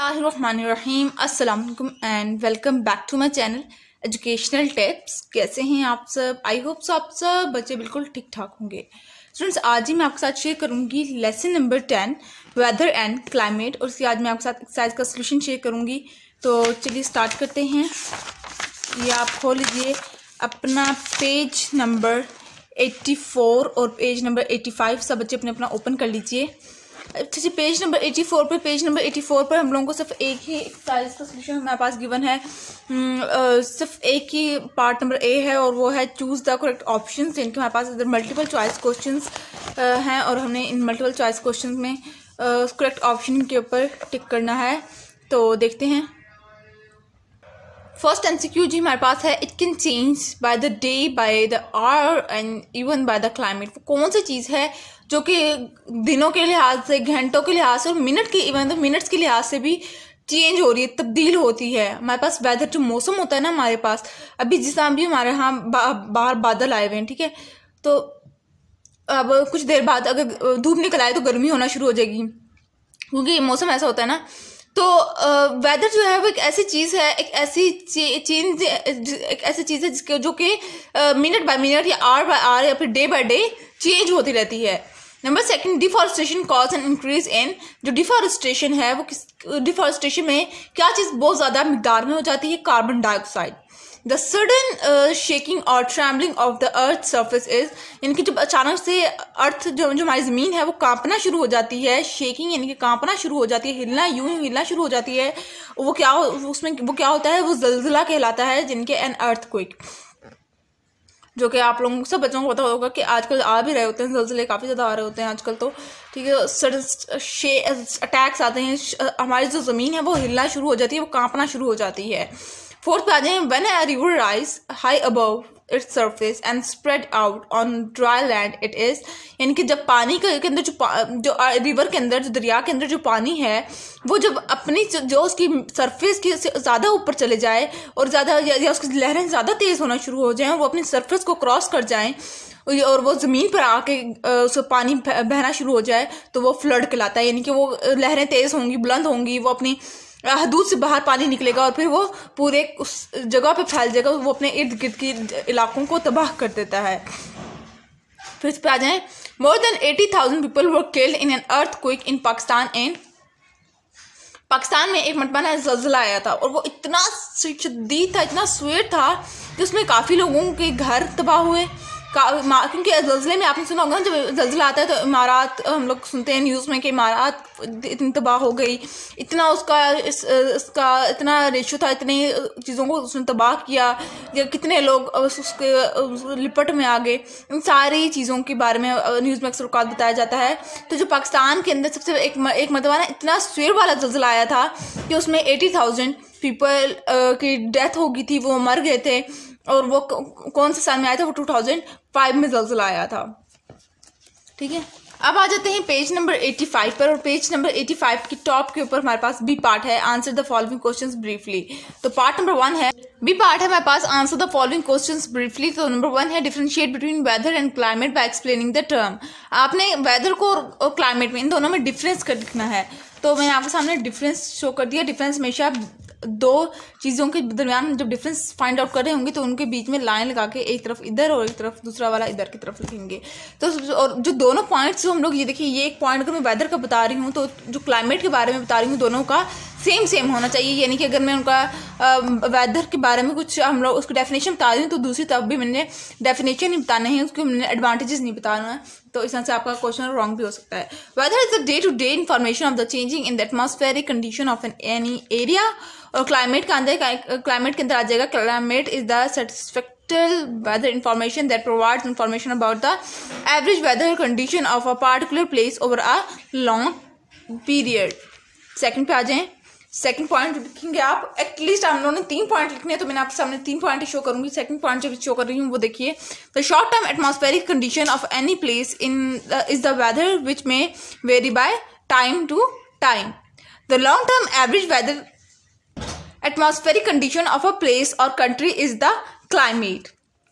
बिस्मिल्लाहिर्रहमानिर्रहीम अस्सलाम वालेकुम and welcome back to my channel educational tips. कैसे हैं आप सब? आई होप सो आप सब बच्चे बिल्कुल ठीक ठाक होंगे। स्टूडेंट्स, आज ही मैं आपके साथ शेयर करूंगी lesson number 10 weather and climate, और उसके आज मैं आपके साथ एक्सरसाइज का सोल्यूशन शेयर करूंगी। तो चलिए स्टार्ट करते हैं। ये आप खोल लीजिए अपना पेज नंबर 84 और पेज नंबर 85, सब बच्चे अपने अपना ओपन कर लीजिए। अच्छा जी, पेज नंबर 84 पर हम लोगों को सिर्फ एक ही एक्सरसाइज का सोल्यूशन हमारे पास गिवन है। सिर्फ एक ही पार्ट नंबर ए है और वो है चूज द करेक्ट ऑप्शन। जिनके हमारे पास इधर मल्टीपल चॉइस क्वेश्चंस हैं और हमने इन मल्टीपल चॉइस क्वेश्चन में करेक्ट ऑप्शन के ऊपर टिक करना है। तो देखते हैं। फर्स्ट एमसीक्यू जी हमारे पास है, it can change by the day, by the hour and even by the climate. कौन सी चीज़ है जो कि दिनों के लिहाज से, घंटों के लिहाज से और मिनट के इवन द मिनट्स के लिहाज से भी चेंज हो रही है, तब्दील होती है। हमारे पास वेदर जो मौसम होता है ना हमारे पास, अभी जिस तरह भी हमारे यहाँ बाहर बादल आए हुए हैं, ठीक है, तो अब कुछ देर बाद अगर धूप निकल आए तो गर्मी होना शुरू हो जाएगी, क्योंकि मौसम ऐसा होता है ना। तो वेदर जो है वो एक ऐसी चीज़ है, एक ऐसी चीज़ है जिसके जो कि मिनट बाय मिनट या आवर बाय आवर या फिर डे बाय डे चेंज होती रहती है। Number second, deforestation cause an increase in. जो डिफॉरेस्टेशन है वो डिफॉरेस्टेशन में क्या चीज़ बहुत ज़्यादा मिकदार में हो जाती है? Carbon dioxide. The sudden shaking और trembling of the earth surface is, यानी कि जब अचानक से अर्थ जो हमारी ज़मीन है वो कांपना शुरू हो जाती है। शेकिंग यानी कि कांपना शुरू हो जाती है, हिलना, यूं ही हिलना शुरू हो जाती है। वो क्या होता है? वो जलजिला कहलाता है, जिनके एन अर्थक्वेक, जो कि आप लोगों सब बच्चों को पता होगा कि आजकल आ भी रहे होते हैं, जलजिले काफ़ी ज़्यादा आ रहे होते हैं आजकल। तो ठीक है, सडन अटैक्स आते हैं, हमारी जो ज़मीन है वो हिलना शुरू हो जाती है, वो कांपना शुरू हो जाती है। फोर्थ पे आ जाए, when a river rise high above its surface and spread out on dry land it is, यानी कि जब पानी के अंदर जो रिवर के अंदर, जो दरिया के अंदर जो पानी है, वो जब अपनी जो उसकी सरफेस की ज़्यादा ऊपर चले जाए और ज़्यादा या उसकी लहरें ज़्यादा तेज़ होना शुरू हो जाएं और वो अपनी सरफेस को क्रॉस कर जाएं और वो ज़मीन पर आके उसको पानी बहना शुरू हो जाए, तो वो फ्लड कहलाता है। यानी कि वो लहरें तेज़ होंगी, बुलंद होंगी, वो अपनी हदूद से बाहर पानी निकलेगा और फिर वो पूरे उस जगह पे फैल जाएगा, वो अपने इर्द गिर्द के इलाकों को तबाह कर देता है। फिर इस पे आ जाए, more than 80,000 people were killed in an earthquake in Pakistan. Pakistan में एक मरतबा ज़लज़ला आया था और वो इतना शदीद था, इतना स्वेट था कि उसमें काफ़ी लोगों के घर तबाह हुए। क्योंकि ज़लज़ले में आपने सुना होगा, जब ज़लज़ला आता है तो इमारत, हम लोग सुनते हैं न्यूज़ में कि इमारत इतनी तबाह हो गई, इतना इसका इतना रेशो था, इतनी चीज़ों को उसने तबाह किया, या कितने लोग उसके लिपट में आ गए। इन सारी चीज़ों के बारे में न्यूज़ में अक्सर औकात बताया जाता है। तो जो पाकिस्तान के अंदर सबसे एक मरतबा ना इतना स्वेर वाला ज़लज़ला आया था कि उसमें 80,000 पीपल की डेथ हो गई थी, वो मर गए थे। और वो कौन से साल में आया था? वो 2005 में ज़लज़ला आया था। ठीक है, अब आ जाते हैं पेज नंबर 85 पर, और पेज नंबर 85 की टॉप के ऊपर हमारे पास बी पार्ट है, answer the following questions briefly. तो पार्ट नंबर 1 है, बी पार्ट है हमारे पास, answer the following questions briefly. तो नंबर 1 है, differentiate between weather and climate by explaining the term. आपने वेदर को और क्लाइमेट में, इन दोनों में डिफरेंस कर लिखना है। तो मैंने आपके सामने डिफरेंस शो कर दिया। डिफरेंस हमेशा दो चीज़ों के दरमियान जब डिफरेंस फाइंड आउट कर रहे होंगे तो उनके बीच में लाइन लगा के एक तरफ इधर और एक तरफ दूसरा वाला इधर की तरफ लिखेंगे। तो और जो दोनों पॉइंट्स जो हम लोग, ये देखिए, ये एक पॉइंट अगर मैं वेदर का बता रही हूँ तो जो क्लाइमेट के बारे में बता रही हूँ, दोनों का सेम होना चाहिए। यानी कि अगर मैं उनका वेदर के बारे में कुछ हम लोग उसकी डेफिनेशन बता रही हूँ तो दूसरी तरफ भी मैंने डेफिनेशन नहीं बताने हैं, उसके मैंने एडवांटेजेस नहीं बताना है। तो इस तरह से आपका क्वेश्चन रॉन्ग भी हो सकता है। Weather is the day to day information of the changing in the atmospheric condition of any area. और क्लाइमेट के अंदर आ जाएगा, climate is the satisfactory weather information that provides information about the average weather condition of a particular place over a long period। Second पे आ जाएं, second point लिखेंगे आप। एटलीस्ट हम लोगों ने 3 पॉइंट लिखने हैं, तो मैंने आपके सामने 3 पॉइंट शो करूंगी। सेकंड पॉइंट जो शो कर रही हूँ वो देखिए, the short term atmospheric condition of any place is the weather which may vary by time to time. The long term average weather atmospheric condition of a place or country is the climate।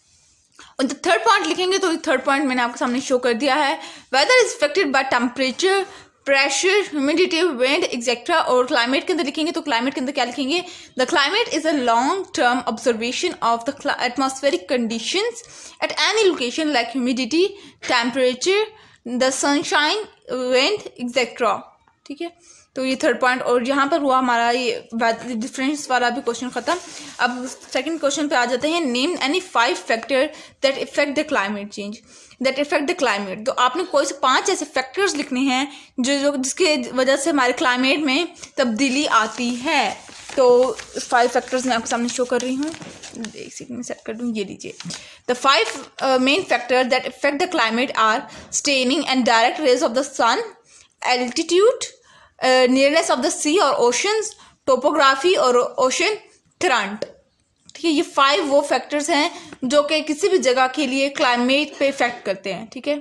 और जो third point लिखेंगे तो third point मैंने आपके सामने show कर दिया है, weather is affected by temperature, pressure, humidity, wind etcetera. और क्लाइमेट के अंदर लिखेंगे तो क्लाइमेट के अंदर क्या लिखेंगे? The climate is a long term observation of the atmospheric conditions at any location like humidity, temperature, the sunshine, wind etcetera. ठीक है, तो ये थर्ड पॉइंट। और यहाँ पर हुआ हमारा ये डिफरेंस वाला भी क्वेश्चन खत्म। अब सेकंड क्वेश्चन पे आ जाते हैं। Name any 5 factor that effect the climate change, that effect the climate. तो आपने कोई से 5 ऐसे फैक्टर्स लिखने हैं जो जिसके वजह से हमारे क्लाइमेट में तब्दीली आती है। तो 5 फैक्टर्स मैं आपके सामने शो कर रही हूँ, एक सेकंड में सेट कर दूँ। ये लीजिए, the 5 main factor that effect the climate are staining and direct rays of the sun, altitude, nearness of the sea और ओशंस, टोपोग्राफी और ओशन करंट। ठीक है, ये 5 वो फैक्टर्स हैं जो कि किसी भी जगह के लिए क्लाइमेट पे इफेक्ट करते हैं। ठीक है,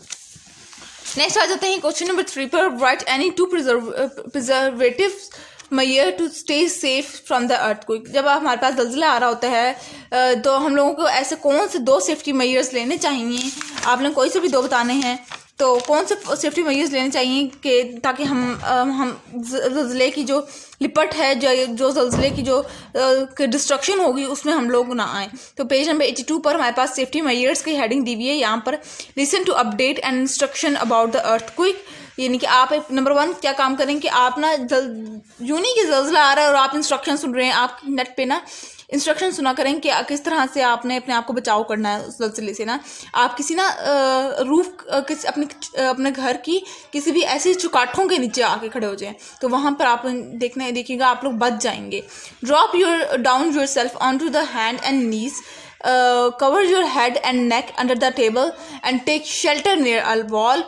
नेक्स्ट आ जाते हैं क्वेश्चन नंबर 3 पर। Write any 2 preservative measure to stay safe from the earthquake. जब हमारे पास ज़लज़ला आ रहा होता है तो हम लोगों को ऐसे कौन से 2 सेफ्टी मेजर्स लेने चाहिए? आपने कोई से भी 2 बताने हैं, तो कौन से सेफ्टी मेजर्स लेने चाहिए कि ताकि हम ज़लज़ले की जो लिपट है, जो ज़लज़ले की जो डिस्ट्रक्शन होगी उसमें हम लोग ना आए। तो पेज नंबर 82 पर हमारे पास सेफ्टी मेजर्स की हेडिंग दी हुई है। यहाँ पर listen to update and instruction about the earthquake, यानी कि आप नंबर 1 क्या काम करें कि आप ना यूं नहीं कि ज़लज़ला आ रहा है और आप इंस्ट्रक्शन सुन रहे हैं, आप नेट पे ना इंस्ट्रक्शन सुना करें कि किस तरह से आपने अपने आप को बचाव करना है उस ज़लज़ले से ना। आप किसी ना रूफ अपने घर की किसी भी ऐसी चुकाठों के नीचे आके खड़े हो जाएं, तो वहाँ पर आप देखिएगा आप लोग बच जाएंगे। Drop down your self on to the hand and knees, cover your head and neck under the table and take shelter near a wall.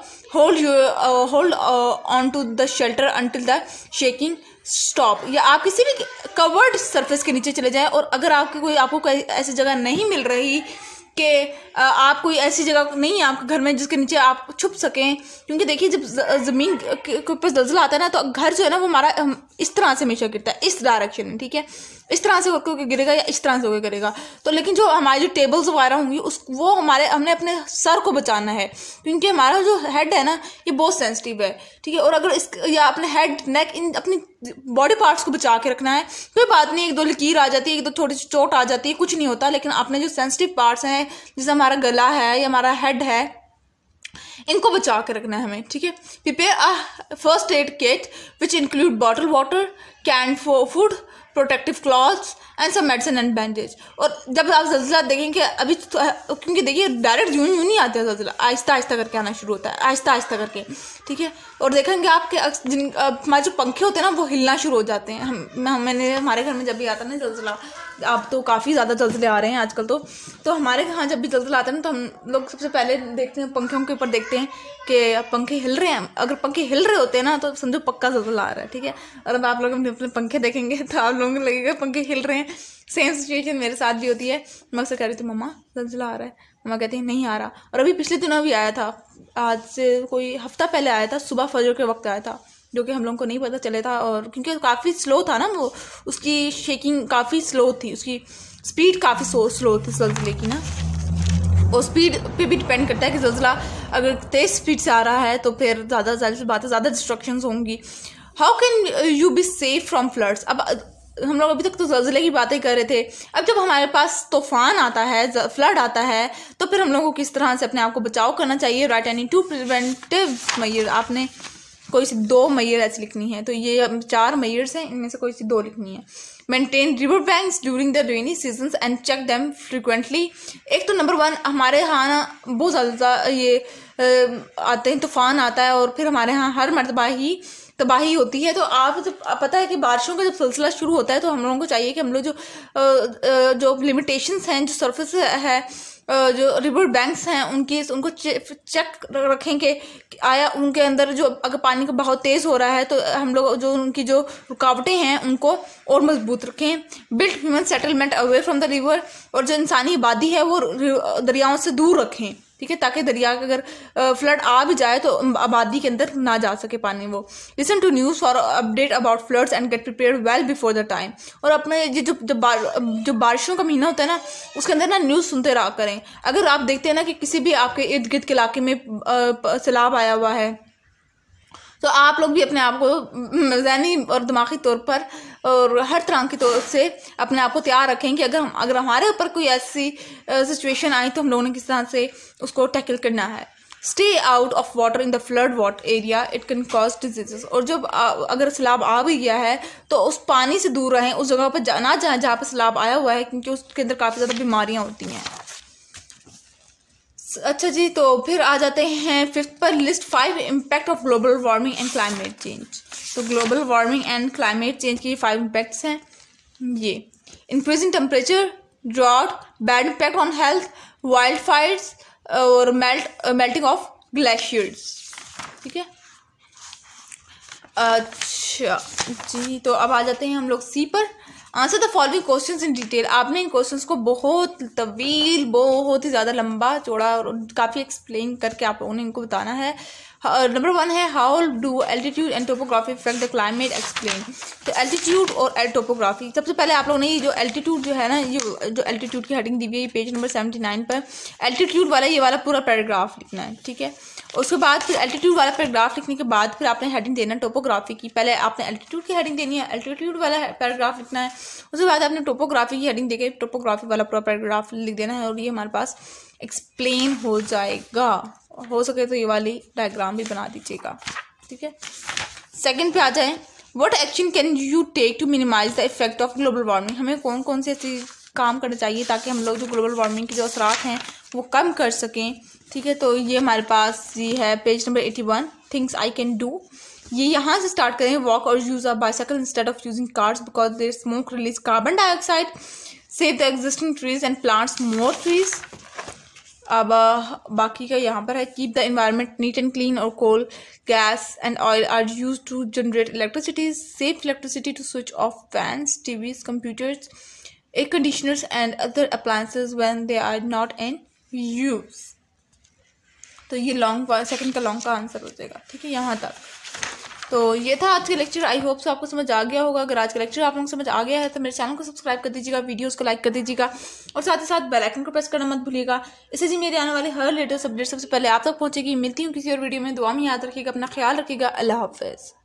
hold on to the shelter until the shaking stop. या आप किसी भी curved surface के नीचे चले जाएं, और अगर आपको कोई ऐसी जगह नहीं मिल रही कि आप कोई ऐसी जगह नहीं है आपके घर में जिसके नीचे आप छुप सकें, क्योंकि देखिए जब ज़मीन के ऊपर ज़लज़ला आता है ना तो घर जो है ना वो हमारा इस तरह से हमेशा गिरता है, इस डायरेक्शन में। ठीक है, इस तरह से होकर गिरेगा या इस तरह से होकर गिरेगा। तो लेकिन जो हमारी जो टेबल्स वगैरह होंगी वो हमने अपने सर को बचाना है, क्योंकि हमारा जो हेड है ना ये बहुत सेंसिटिव है। ठीक है, और अगर या अपने हेड नेक इन अपनी बॉडी पार्ट्स को बचा के रखना है, कोई बात नहीं, 1-2 लकीर आ जाती है, 1-2 थोड़ी सी चोट आ जाती है, कुछ नहीं होता। लेकिन अपने जो सेंसिटिव पार्ट्स हैं जैसे हमारा गला है या हमारा हेड है, इनको बचा के रखना है हमें। ठीक है, prepare a first aid kit which include bottle water, can food, protective clothes and सब मेडिसिन एंड बैंडेज। और जब आप ज़लज़ला देखेंगे अभी क्योंकि देखिए डायरेक्ट यूं नहीं आता है ज़लज़ला, आहिस्ता आहिस्ता करके आना शुरू होता है, आहिस्ता आहिस्ता करके। ठीक है, और देखेंगे आपके हमारे जो पंखे होते हैं ना वो हिलना शुरू हो जाते हैं। हमारे घर में जब भी आता है ना ज़लज़ला, अब तो काफ़ी ज़्यादा ज़लज़ले आ रहे हैं आजकल, तो हमारे यहाँ जब भी ज़लज़ला आता है ना तो हम लोग सबसे पहले देखते हैं पंखों के ऊपर, देखते हैं कि पंखे हिल रहे हैं। अगर पंखे हिल रहे होते हैं ना तो समझो पक्का ज़लज़ला आ रहा है। ठीक है, और अब आप लोग अपने पंखे देखेंगे तो आप लोगों को लगेगा पंखे हिल रहे हैं। सेम सिचुएशन मेरे साथ भी होती है। मैं अक्सर कह रही थी मम्मा ज़लज़ला आ रहा है, मम्मा कहती है नहीं आ रहा। और अभी पिछले दिनों भी आया था, आज से कोई हफ्ता पहले आया था, सुबह फजर के वक्त आया था, जो कि हम लोगों को नहीं पता चला था। और क्योंकि काफ़ी स्लो था ना वो, उसकी शेकिंग काफ़ी स्लो थी, उसकी स्पीड काफ़ी स्लो थी ज़लज़ले की ना। और स्पीड पे भी डिपेंड करता है कि ज़लज़ला अगर तेज़ स्पीड से आ रहा है तो फिर ज़्यादा डिस्ट्रक्शंस होंगी। How can you be safe from floods. अब हम लोग अभी तक तो ज़लज़ले की बातें कर रहे थे, अब जब हमारे पास तूफान आता है, फ्लड आता है, तो फिर हम लोगों को किस तरह से अपने आप को बचाव करना चाहिए। राइट एनी 2 प्रिवेंटिव मेजर, आपने कोई सी 2 मेजर ऐसी लिखनी है। तो ये 4 मेजर्स हैं, इनमें से कोई सी 2 लिखनी है। Maintain river banks during the rainy seasons and check them frequently. एक तो नंबर 1 हमारे यहाँ ना बहुत ज़्यादा ये आते हैं, तूफान आता है और फिर हमारे यहाँ हर मरतबा ही तबाही होती है। तो आप जब पता है कि बारिशों का जब सिलसिला शुरू होता है तो हम लोगों को चाहिए कि हम लोग जो लिमिटेशंस हैं, जो सरफेस है, जो रिवर बैंक्स हैं उनको चेक रखें कि आया उनके अंदर जो अगर पानी का बहाव तेज़ हो रहा है तो हम लोग जो उनकी जो रुकावटें हैं उनको और मजबूत रखें। Build human settlement away from the river, और जो इंसानी आबादी है वो दरियाओं से दूर रखें। ठीक है, ताकि दरिया का अगर फ्लड आ भी जाए तो आबादी के अंदर ना जा सके पानी वो। Listen to news for update about floods and get prepare well before the time. और अपने ये जो बारिशों का महीना होता है ना उसके अंदर ना न्यूज़ सुनते रहा करें। अगर आप देखते हैं ना कि किसी भी आपके इर्द गिर्द के इलाके में सैलाब आया हुआ है, तो आप लोग भी अपने आप को ज़हनी और दिमागी तौर पर और हर तरह की तौर से अपने आप को तैयार रखें कि अगर हमारे ऊपर कोई ऐसी सिचुएशन आई तो हम लोगों ने किस तरह से उसको टैकल करना है। Stay out of water in the flood water area, it can cause diseases. और जब अगर सैलाब आ भी गया है तो उस पानी से दूर रहें, उस जगह पर ना जाएं जहाँ पर सैलाब आया हुआ है, क्योंकि उसके अंदर काफ़ी ज़्यादा बीमारियाँ होती हैं। अच्छा जी, तो फिर आ जाते हैं 5th पर, list 5 impact of global warming and climate change. तो global warming and climate change के 5 इम्पैक्ट्स हैं ये: increasing temperature, drought, bad impact on health, wild fires और मेल्टिंग ऑफ ग्लेशियर्स। ठीक है, अच्छा जी, तो अब आ जाते हैं हम लोग सी पर। Answer the following questions in detail. आपने इन क्वेश्चंस को बहुत तवील, बहुत ही ज़्यादा लंबा चौड़ा और काफ़ी एक्सप्लेन करके आप लोगों ने इनको बताना है। नंबर 1 है, how do altitude and topography effect the climate, explain. तो एल्टीट्यूड और टोपोग्राफी, सबसे पहले आप लोगों ने ये जो एल्टीट्यूड जो है ना, ये जो एल्टीट्यूड की हेडिंग दी हुई है पेज नंबर 79 पर, एल्टीट्यूड वाला ये वाला पूरा पैराग्राफ लिखना है। ठीक है, उसके बाद फिर एल्टीट्यूड वाला पैराग्राफ लिखने के बाद फिर आपने हेडिंग देना टोपोग्राफी की। पहले आपने एल्टीट्यूड की हेडिंग देनी है, एल्टीट्यूड वाला पैराग्राफ लिखना है, उसके बाद आपने टोपोग्राफी की हेडिंग देके टोपोग्राफी वाला पूरा पैराग्राफ लिख देना है और ये हमारे पास एक्सप्लेन हो जाएगा। हो सके तो ये वाली डायग्राम भी बना दीजिएगा। ठीक है, सेकंड पे आ जाए, what action can you take to minimise the effect of global warming. हमें कौन कौन से ऐसे काम करने चाहिए ताकि हम लोग जो ग्लोबल वार्मिंग के जो असरात हैं वो कम कर सकें। ठीक है, तो ये हमारे पास ये है page number 81, things I can do. ये यहाँ से स्टार्ट करें, वॉक और use a bicycle instead of using cars because their smoke release carbon dioxide, save the existing trees and plants more trees. अब बाकी का यहाँ पर है, keep the environment neat and clean और coal, gas and oil are use to generate electricity, save electricity to switch off fans, TVs, computers, air conditioners and other appliances when they are not in use. तो ये second का long का answer हो जाएगा। ठीक है, यहाँ तक। तो ये था आज का लेक्चर। आई होप सो आपको समझ आ गया होगा। अगर आज का लेक्चर आप लोगों को समझ आ गया है तो मेरे चैनल को सब्सक्राइब कर दीजिएगा, वीडियोस को लाइक कर दीजिएगा और साथ ही साथ बेल आइकन को प्रेस करना मत भूलिएगा। इससे जी मेरे आने वाले हर लेटेस्ट अपडेट सबसे पहले आप तक पहुंचेगी। मिलती हूँ किसी और वीडियो में। दुआ में याद रखिएगा, अपना ख्याल रखिएगा। अल्लाह हाफिज़।